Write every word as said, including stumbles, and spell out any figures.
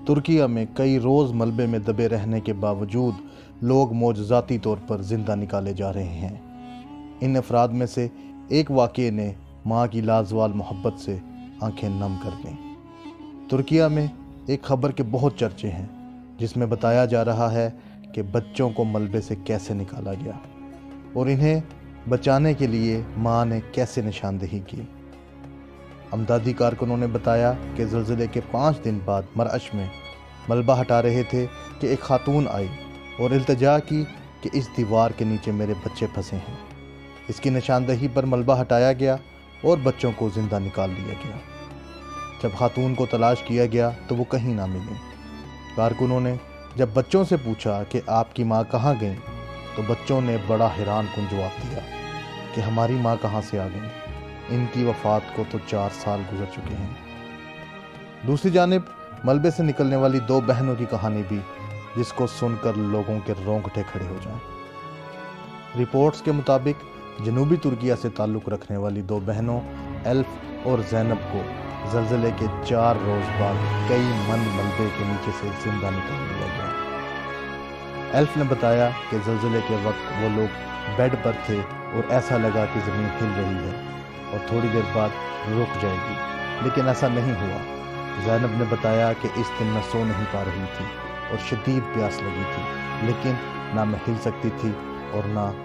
ترکیہ میں کئی روز ملبے میں دبے رہنے کے باوجود لوگ معجزاتی طور پر زندہ نکالے جا رہے ہیں۔ ان افراد میں سے ایک واقعے نے ماں کی لازوال محبت سے آنکھیں نم کر دیں۔ ترکیہ میں ایک خبر کے بہت چرچے ہیں جس میں بتایا جا رہا ہے کہ بچوں کو ملبے سے کیسے نکالا گیا اور انہیں بچانے کے لیے ماں نے کیسے نشاندہی کی۔ امدادی کارکنوں نے بتایا کہ زلزلے کے پانچ دن بعد مرعش میں ملبہ ہٹا رہے تھے کہ ایک خاتون آئی اور التجا کی کہ اس دیوار کے نیچے میرے بچے پھنسے ہیں۔ اس کی نشاندہی پر ملبہ ہٹایا گیا اور بچوں کو زندہ نکال لیا گیا۔ جب خاتون کو تلاش کیا گیا تو وہ کہیں نہ ملی۔ کارکنوں نے جب بچوں سے پوچھا کہ آپ کی ماں کہاں گئیں تو بچوں نے بڑا حیران کن جواب دیا کہ ہماری ماں کہاں سے آ گئیں، ان کی وفات کو تو چار سال گزر چکے ہیں۔ دوسری جانب ملبے سے نکلنے والی دو بہنوں کی کہانی بھی جس کو سن کر لوگوں کے رونگٹے کھڑے ہو جائیں۔ رپورٹس کے مطابق جنوبی ترکیہ سے تعلق رکھنے والی دو بہنوں ایلف اور زینب کو زلزلے کے چار روز بعد کئی من ملبے کے نیچے سے زندہ نکال لیا گیا۔ ایلف نے بتایا کہ زلزلے کے وقت وہ لوگ بیڈ پر تھے اور ایسا لگا کہ زمین ہل رہی ہے اور تھوڑی دیر بعد رک جائے گی، لیکن ایسا نہیں ہوا۔ زینب نے بتایا کہ اس دن میں سو نہیں پا رہی تھی اور شدید پیاس لگی تھی، لیکن نہ میں ہل سکتی تھی اور نہ